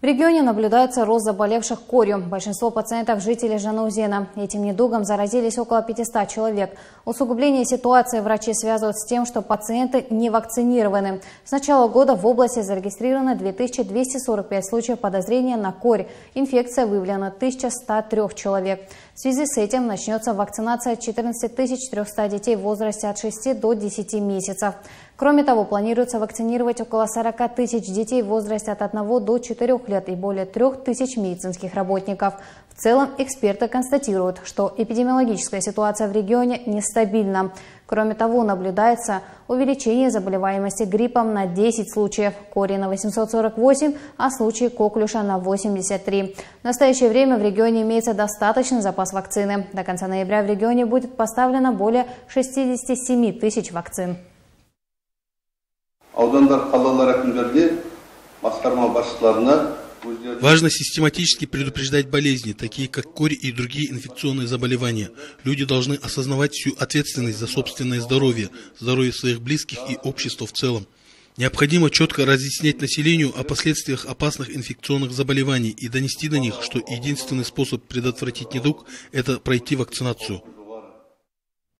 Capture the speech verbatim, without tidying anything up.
В регионе наблюдается рост заболевших корью. Большинство пациентов – жители Жанаузена. Этим недугом заразились около пятисот человек. Усугубление ситуации врачи связывают с тем, что пациенты не вакцинированы. С начала года в области зарегистрировано две тысячи двести сорок пять случаев подозрения на корь. Инфекция выявлена тысяча сто три человек. В связи с этим начнется вакцинация четырнадцати тысяч трёхсот детей в возрасте от шести до десяти месяцев. Кроме того, планируется вакцинировать около сорока тысяч детей в возрасте от одного до четырёх лет и более трёх тысяч медицинских работников. В целом, эксперты констатируют, что эпидемиологическая ситуация в регионе нестабильна. Кроме того, наблюдается увеличение заболеваемости гриппом на десять случаев, кори на восемьсот сорок восемь, а случаи коклюша на восемьдесят три. В настоящее время в регионе имеется достаточный запас вакцины. До конца ноября в регионе будет поставлено более шестидесяти семи тысяч вакцин. Важно систематически предупреждать болезни, такие как корь и другие инфекционные заболевания. Люди должны осознавать всю ответственность за собственное здоровье, здоровье своих близких и общества в целом. Необходимо четко разъяснять населению о последствиях опасных инфекционных заболеваний и донести до них, что единственный способ предотвратить недуг – это пройти вакцинацию.